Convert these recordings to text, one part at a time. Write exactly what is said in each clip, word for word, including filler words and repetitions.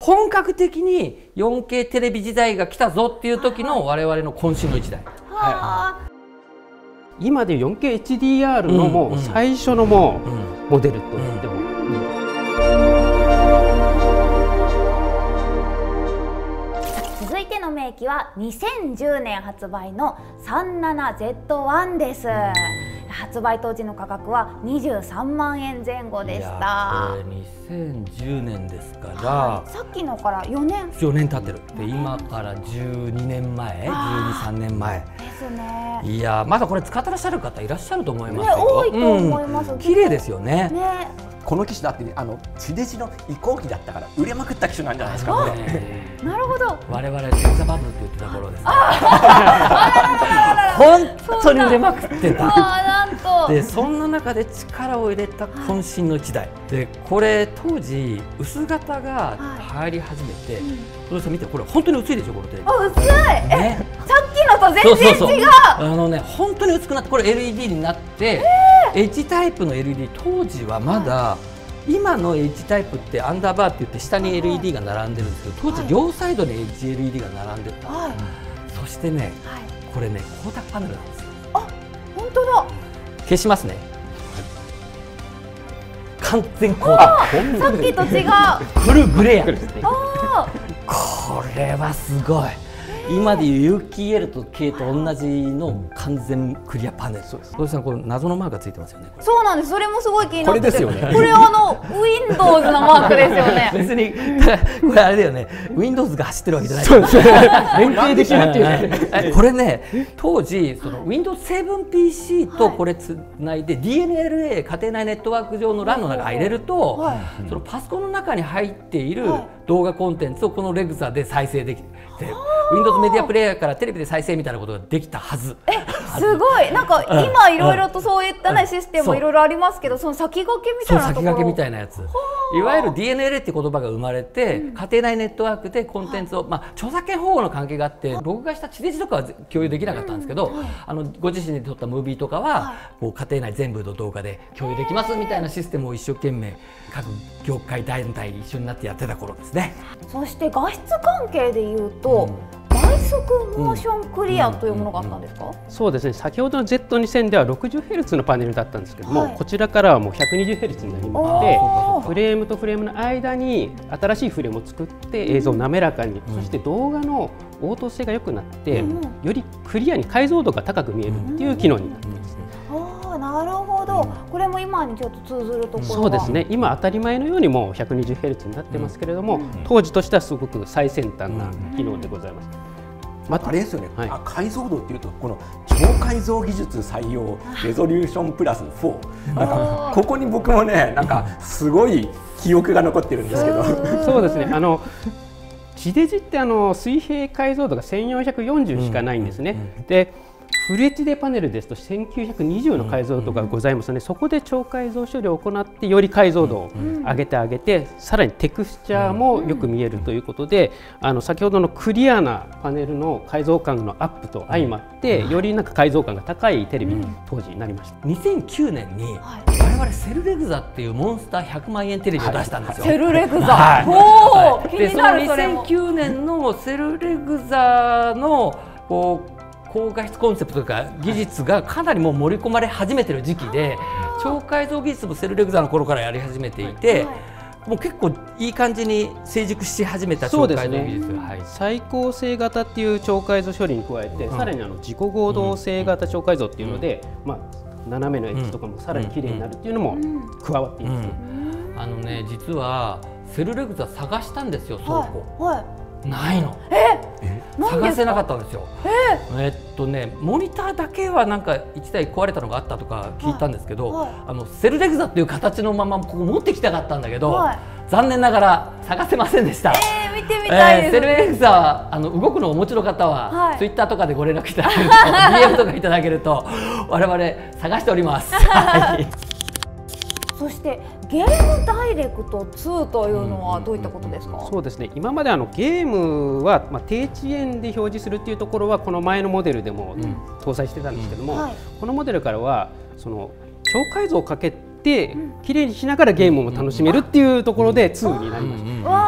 本格的に よんケー テレビ時代が来たぞっていう時の我々の渾身の一台。 今で よんケーエイチディーアール のもう最初のもうモデルと言っても。 続いての名機はにせんじゅうねん発売の さんじゅうななゼットワン です。発売当時の価格はにじゅうさんまんえんぜん後でした。 これにせんじゅうねんですから、 はい、さっきのからよねんよねん経ってる。で今からじゅうにねんまえ、じゅうに、さんねんまえですね。 いやまだこれ使ってらっしゃる方いらっしゃると思いますよ。 ね、多いと思います。 うん、綺麗ですよね。 ね、 この機種だって、ね、あの地デジの移行期だったから売れまくった機種なんじゃないですかね。 なるほど。 我々テレザバブルって言ってた頃ですね。本当に売れまくってた。でそんな中で力を入れた渾身の一台で、これ当時薄型が流行り始めて、それさ見てこれ本当に薄いでしょこのテレビ。 あ、薄い。え、さっきのと全然違う。 あのね本当に薄くなって、これ エルイーディー になって、H タイプの エルイーディー 当時はまだ今の H タイプってアンダーバーって言って下に エルイーディー が並んでるんですけど、当時両サイドに エイチエルイーディー が並んでた。そしてねこれね光沢パネルなんですよ。 あ、本当だ。 消しますね。完全光沢。 さっきと違う。 フルグレア。これはすごい。今でいうユーキーエルと K と同じの完全クリアパネル。そうです。小田さん、これ謎のマークがついてますよね。 そうなんです。それもすごい気になってて。 これですよね。 これあの Windows のマークですよね。 別にこれあれだよね。Windows が走ってるわけじゃない。 そうです。連携できるっていう。 これね、当時その ウィンドウセブンピーシー とこれつないで ディーエヌエルエー 家庭内ネットワーク上の ラン の中に入れると、そのパソコンの中に入っている動画コンテンツをこのレグザで再生できて、Windows メディアプレイヤーからテレビで再生みたいなことができたはず。 え、すごい。なんか今いろいろとそういったねシステムもいろいろありますけど、その先駆けみたいなところ。 先駆けみたいなやつ。いわゆる ディーエヌエルエー って言葉が生まれて、家庭内ネットワークでコンテンツを、まあ著作権保護の関係があって、録画した地デジとかは共有できなかったんですけど、あのご自身で撮ったムービーとかはこう家庭内全部の動画で共有できますみたいなシステムを一生懸命各業界団体一緒になってやってた頃ですね。 そして画質関係でいうと、倍速モーションクリアというものがあったんですか？ そうですね。先ほどの ゼットにせん では ろくじゅうヘルツ のパネルだったんですけども、はい、こちらからはもう ひゃくにじゅうヘルツ になりまして、フレームとフレームの間に新しいフレームを作って映像を滑らかに、うん、そして動画の応答性が良くなって、うん、よりクリアに解像度が高く見えるっていう機能になっていますね。 ああ、なるほど。これも今にちょっと通ずるところは。 そうですね。今当たり前のようにもう ひゃくにじゅうヘルツ になってますけれども、うん、当時としてはすごく最先端な機能でございます。 またあれですよね、はい、あ解像度っていうとこの超解像技術採用レゾリューションプラスフォー、なんかここに僕もねなんかすごい記憶が残ってるんですけどそうですね、あの地デジってあの水平解像度がせんよんひゃくよんじゅうしかないんですね。でフル エイチディー パネルですとせんきゅうひゃくにじゅうの解像度がございますので、そこで超解像処理を行ってより解像度を上げてあげて、さらにテクスチャーもよく見えるということで、あの先ほどのクリアなパネルの解像感のアップと相まってよりなんか解像感が高いテレビに当時なりました。 にせんきゅうねんに我々セルレグザっていうモンスターひゃくまんえんテレビを出したんですよ。 セルレグザ。おお、気になる。 そのにせんきゅうねんのセルレグザのこう高画質コンセプトとか技術がかなりもう盛り込まれ始めてる時期で、超解像技術もセルレグザの頃からやり始めていて、もう結構いい感じに成熟し始めた超解像技術が、はい、 最高性型っていう超解像処理に加えて、うん、さらにあの自己合同性型超解像っていうので、うん、まあ斜めのエッジとかもさらに綺麗になるっていうのも加わっています。 あのね、実はセルレグザ探したんですよ、倉庫。 はいはい、 ないの。 え、 探せなかったんですよ。えっとね、モニターだけはなんかいちだい壊れたのがあったとか聞いたんですけど、はいはい、あのセルレグザっていう形のままここ持ってきたかったんだけど、はい、残念ながら探せませんでした。 えー、見てみたいです。 えー、セルレグザはあの動くのをお持ちの方は、はい、ツイッターとかでご連絡いただけるとディーエム とかいただけると我々探しております。はい、 そしてゲームダイレクトツーというのはどういったことですか？ そうですね。今まであのゲームはまあ低遅延で表示するっていうところはこの前のモデルでも搭載してたんですけども、うんはい、このモデルからはその超解像をかけて綺麗にしながらゲームも楽しめるっていうところでツーになりました。 わあ、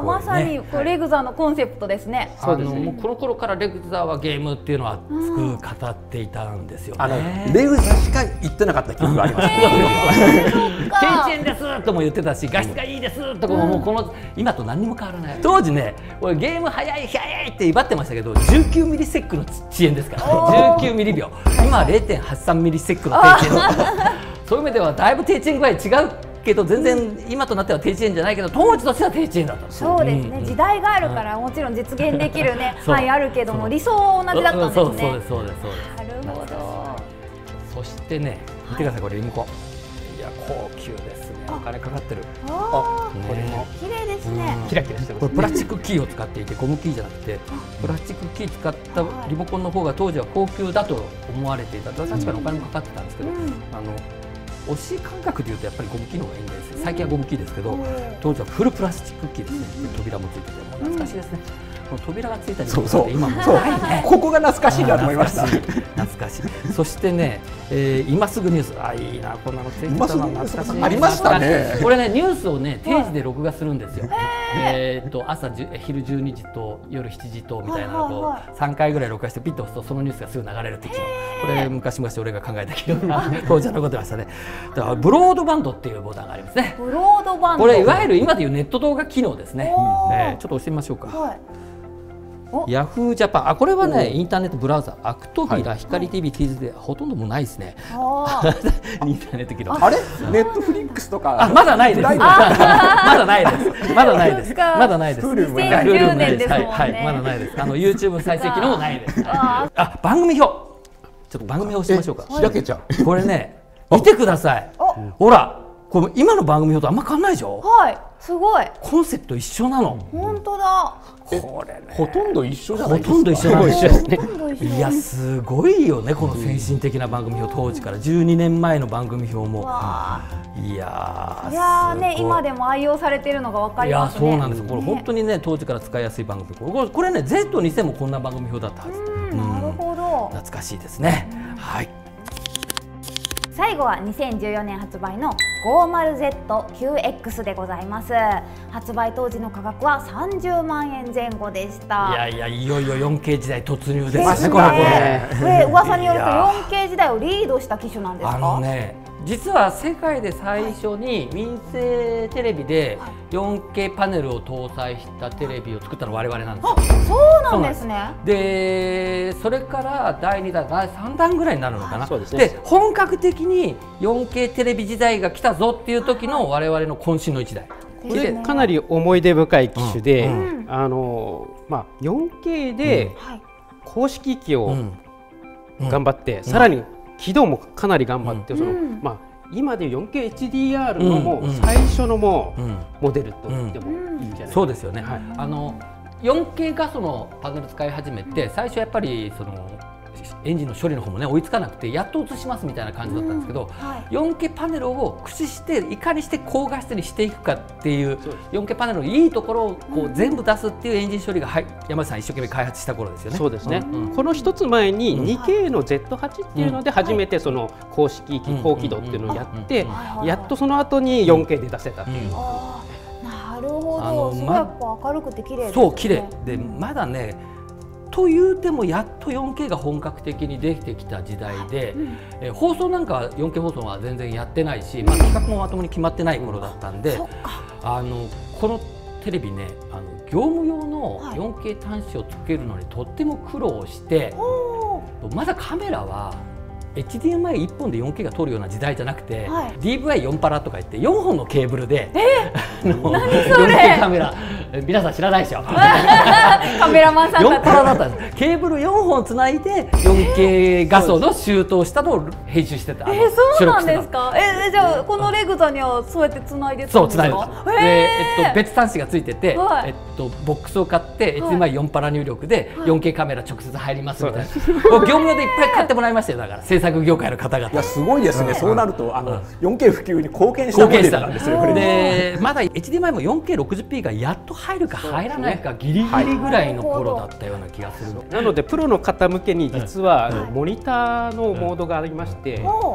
あまさにこれレグザのコンセプトですね。 あのもうこの頃からレグザはゲームっていうのは熱く語っていたんですよね。 あのレグザしか言ってなかった記憶があります。 低遅延ですとも言ってたし、画質がいいですとかももうこの今と何にも変わらない。当時ね、俺ゲーム早い早いって威張ってましたけど、じゅうきゅうミリセックの遅延ですからね。じゅうきゅうミリびょう。今は れいてんはちさんミリセックの低遅延。そういう意味ではだいぶ低遅延具合違うけど、全然今となっては低遅延じゃないけど、当時としては低遅延だった。 そうですね、時代があるからもちろん実現できるね範囲あるけども、理想は同じだったんですね。 そうですそうですそうです。 なるほど。 そしてね、見てください、これリモコン。いや高級ですね。お金かかってる。 ああ、これも綺麗ですね。 キラキラしてます。 これプラスチックキーを使っていて、ゴムキーじゃなくてプラスチックキー使ったリモコンの方が当時は高級だと思われていた。確かにお金もかかってたんですけど、あの押し感覚でいうとやっぱりゴムキーの方がいいんです。最近はゴムキーですけど、当時はフルプラスチックキーですね。扉もついてて、もう懐かしいですね。この扉がついたりとかって今もないね。 ここが懐かしいなと思いました。 懐かしい。そしてね、えー、今すぐニュース、あいいな、こんなのついてたな、懐かしい。 ありましたね。 これね、ニュースをね定時で録画するんですよ。えっと朝昼じゅうにじと夜しちじとみたいなのをさんかいぐらい録画してピッと押すとそのニュースがすぐ流れるっていう。これ昔々俺が考えたけど当時は残ってましたね。だからブロードバンドっていうボタンがありますね。 ブロードバンド。 これいわゆる今でいうネット動画機能ですね。えー、ちょっと押してみましょうか。 はい。 ヤフージャパン、あ、これはね、インターネットブラウザ、アクトビラ、光 ティービー、キーズでほとんどもうないですね。インターネット機能。 あれ、ネットフリックスとか。 あ、まだないです。まだないです。まだないです。まだないです。 にせんじゅうねんですもんね。 はい、まだないです。あの YouTube 再生機能もないです。あ、番組表。ちょっと番組表しましょうか。 開けちゃう。 これね、見てください。ほら、これ今の番組表とあんま変わんないでしょ。 はい、すごい。 コンセプト一緒なの。 本当だ。 これね、ほとんど一緒じゃないですか。 ほとんど一緒なんですよ。いやすごいよね、この先進的な番組表、当時からじゅうにねんまえの番組表も。いやいやね、今でも愛用されているのがわかりますね。 いやそうなんです。これ本当にね当時から使いやすい番組。これこれね ゼットにせん もこんな番組表だったはず。 なるほど。 懐かしいですね。はい。 最後はにせんじゅうよねん発売の ごじゅうゼットキューエックス でございます。発売当時の価格はさんじゅうまんえんぜん後でした。 いやいや、いよいよ よんケー 時代突入ですね。 これこれ噂によると よんケー 時代をリードした機種なんですか。 あのね、実は世界で最初に民生テレビで よんケー パネルを搭載したテレビを作ったのは我々なんですよ。 あ、そうなんですね。 で、それからだいにだん、だいさんだんぐらいになるのかな。 そうですね。 で、本格的に よんケー テレビ時代が来たぞっていう時の我々の渾身の一台。 これかなり思い出深い機種で、あのまあ よんケー で公式機を頑張って、さらに起動もかなり頑張って、そのまあ今で よんケーエイチディーアール のもう最初のもうモデルと言ってもいいんじゃないですか。 そうですよね。あの よんケー 画素のパネル使い始めて、最初やっぱりそのエンジンの処理の方もね追いつかなくて、やっと映しますみたいな感じだったんですけど、よんケー パネルを駆使していかにして高画質にしていくかっていう、よんケー パネルのいいところをこう全部出すっていうエンジン処理が、はい、山内さん一生懸命開発した頃ですよね。 そうですね。この一つ前に にケー の ゼットはち っていうので初めてその公式機高起動っていうのをやって、やっとその後に よんケー で出せたっていう。 なるほど。すごいやっぱ明るくて綺麗ですね。 そう綺麗で、まだね。というてもやっと よんケー が本格的にできてきた時代で、うん、え放送なんかは よんケー 放送は全然やってないし、まあ、企画もまともに決まってない頃だったんで、うん、あのこのテレビね、あの業務用の よんケー 端子をつけるのにとっても苦労して、はい、まだカメラはエイチディーエムアイいっぽんで よんケー が撮るような時代じゃなくて、はい、ディーブイアイよん パラとか言ってよんほんのケーブルで、 えー、何それよんケー カメラ皆さん知らないでしょカメラマンさんよんパラだったんです。ケーブルよんほんつないで よんケー 画素のシュートをしたのを編集してた。 えー、そうなんですか。えー、じゃあこのレグザにはそうやってつないでたんですか。 そうつないでた。で、えっと別端子がついてて、はい、えっとボックスを買って エイチディーエムアイよん パラ入力で よんケー カメラ直接入りますみたいな、はい、業務用でいっぱい買ってもらいましたよ。だから制作業界の方々。 いやすごいですね。そうなるとあの よんケー 普及に貢献したモデルなんですよ。 でまだ エイチディーエムアイ も よんケーろくじゅうピー がやっと入るか入らないかギリギリぐらいの頃だったような気がするの。 なのでプロの方向けに実はモニターのモードがありまして、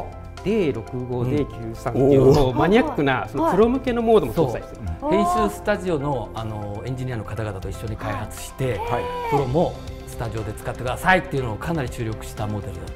ディーろくご、ディーきゅうさん っていうもうマニアックなそのプロ向けのモードも搭載してる。 編集スタジオのあのエンジニアの方々と一緒に開発して、はい、プロもスタジオで使ってくださいっていうのをかなり注力したモデルだった。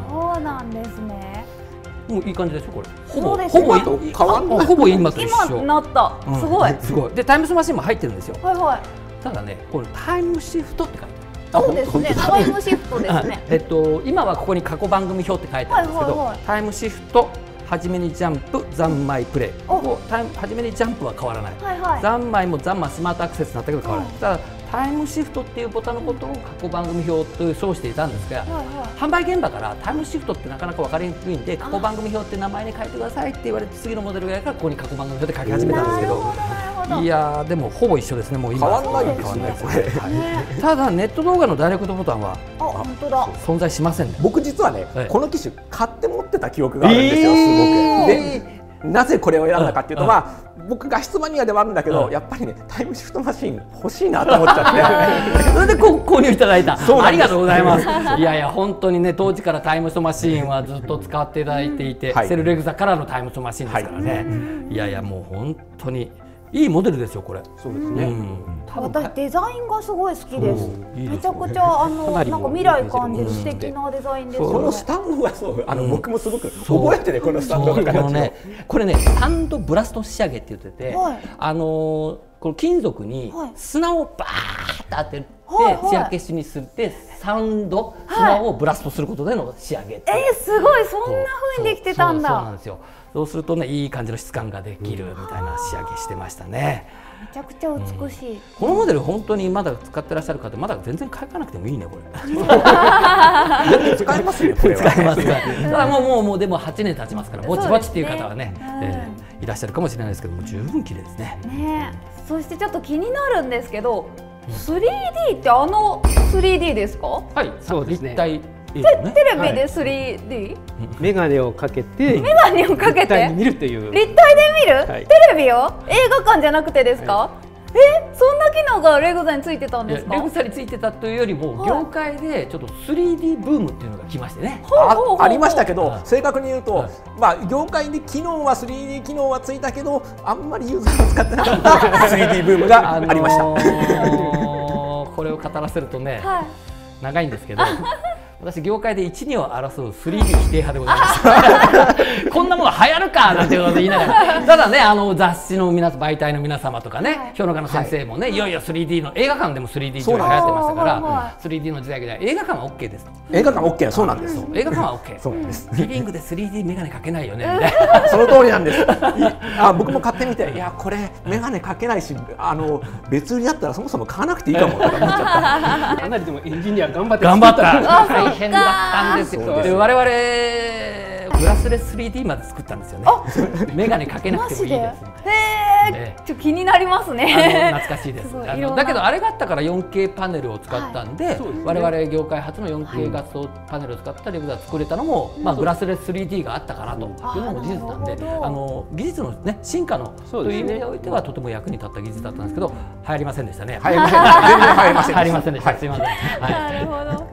そうなんですね。 もういい感じでしょこれ。ほぼ、 ね、 ほぼ変わんない。ほぼ今と一緒。 今なった。すごい、うん。 すごい。でタイムスマシンも入ってるんですよ。 はいはい。 ただね、これタイムシフトって書いてある。そうですね。タイムシフトですね。 えっと今はここに過去番組表って書いてあるんですけど、タイムシフト。はじめにジャンプ、三昧プレイ。ここタイムはじめにジャンプは変わらない。はいはい、三昧も三昧スマートアクセスになったけど変わらない。ただタイムシフトっていうボタンのことを過去番組表と称していたんですが、はいはい、販売現場からタイムシフトってなかなか分かりにくいんで、過去番組表って名前に書いてくださいって言われて、次のモデルがやからここに過去番組表で書き始めたんですけど、いやーでもほぼ一緒ですね。もう今変わらないですねこれ。 はい、ただネット動画のダイレクトボタンは本当だ存在しませんね。 僕実はね、はい、この機種買って持ってた記憶があるんですよ、すごく。でなぜこれを選んだかっていうと、まあ僕画質マニアではあるんだけど、やっぱりねタイムシフトマシン欲しいなと思っちゃって、 それでこ購入いただいた。ありがとうございます。いやいや本当にね、当時からタイムシフトマシンはずっと使っていただいていて、はい、セルレグザからのタイムシフトマシンですからね、はい、いやいやもう本当にいいモデルですよこれ。 そうですね、うん、 私デザインがすごい好きです。めちゃくちゃあのなんか未来感じる素敵なデザインですよね。 このスタンドがそうあの僕もすごく覚えてね、このスタンドが形ね、これねスタンドブラスト仕上げって言ってて、あのこの金属に砂をバーッと当てて艶消しにするでサウンド砂をブラストすることでの仕上げ。 えーすごい、そんな風にできてたんだ。 そうなんですよ。そうするとねいい感じの質感ができるみたいな仕上げしてましたね。 めちゃくちゃ美しい、うん、 このモデル本当にまだ使ってらっしゃる方まだ全然買い替えなくてもいいねこれ。 使えますよこれは。 使えますか。もうもうもうでもはちねん経ちますからぼちぼちっていう方はね、えー、いらっしゃるかもしれないですけども十分綺麗ですね。 ねえ、そしてちょっと気になるんですけど スリーディー ってあの スリーディー ですか？ はい、そうですね。立体テレビで スリーディー？ メガネをかけてメガネをかけて見るという。 立体で見る？テレビを映画館じゃなくてですか？え、そんな機能がレグザについてたんですか？ レグザについてたというよりも業界でちょっと スリーディー ブームっていうのが来ましてね。 ありましたけど、正確に言うとまあ業界で機能は スリーディー 機能はついたけどあんまりユーザーが使ってなかった スリーディー ブームがありました。 これを語らせるとね、長いんですけど。私業界でいち、にを争う スリーディー 否定派でございますこんなもの流行るかなんていうことで言いながらただねあの雑誌の皆媒体の皆様とかね、はい、評論家の先生もね、はい、いよいよ スリーディー の映画館でも スリーディー 時代流行ってましたから スリーディー の時代で映画館は オーケー ですと。 映画館は オーケー そうなんです。 映画館は オーケー そうなんです。リビングで スリーディー メガネかけないよねみたいなその通りなんです。あ僕も買ってみていやこれメガネかけないしあの別売りだったらそもそも買わなくていいかもとか思っちゃった。 かなりでもエンジニア頑張って頑張った大変だったんですよ。で我々グラスレス スリーディー まで作ったんですよね。メガネかけなくてもいいです。 へえ、ちょっと気になりますね。 懐かしいです。あのだけどあれがあったから よんケー パネルを使ったんで、我々業界初の よんケー 画素パネルを使ったレグザ作れたのも、まあグラスレス スリーディー があったからというのも事実なんで、あの技術のね進化のという意味においてはとても役に立った技術だったんですけど、流行りませんでしたね。 流行りません。全然流行りません。 流行りませんでした。すみません。 なるほど。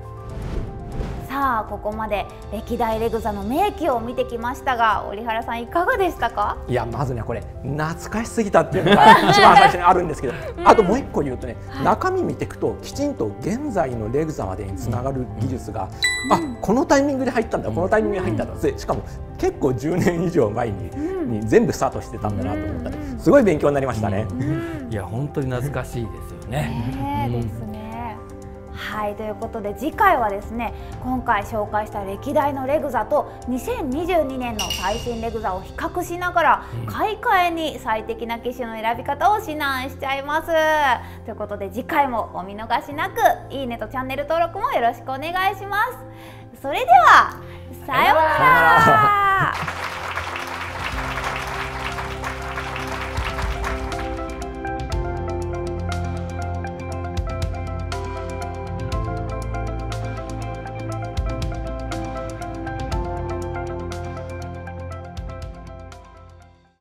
さあここまで歴代レグザの名機を見てきましたが折原さんいかがでしたか？ いやまずねこれ懐かしすぎたっていうのが一番最初にあるんですけど、うん、あともう一個言うとね、はい、中身見ていくときちんと現在のレグザまでにつながる技術が、うん、あこのタイミングで入ったんだ、うん、このタイミングで入ったんだ、うん、しかも結構じゅうねん以上前に、うん、に全部スタートしてたんだなと思ったら、うん、すごい勉強になりましたね。 うん、いや本当に懐かしいですよね。 ねですね。はい、ということで次回はですね今回紹介した歴代のレグザとにせんにじゅうにねんの最新レグザを比較しながら、うん、買い替えに最適な機種の選び方を指南しちゃいます。ということで次回もお見逃しなくいいねとチャンネル登録もよろしくお願いします。それではさようなら。